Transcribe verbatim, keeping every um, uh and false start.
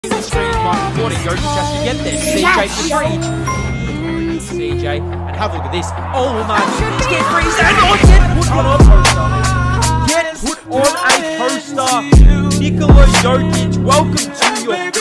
The screen might be Jokic has to get there. C J for three. C J, and have a look at this. Oh man, he's getting freeze and oh, get put on a poster. Get put on a poster. Nikola Jokic, welcome to your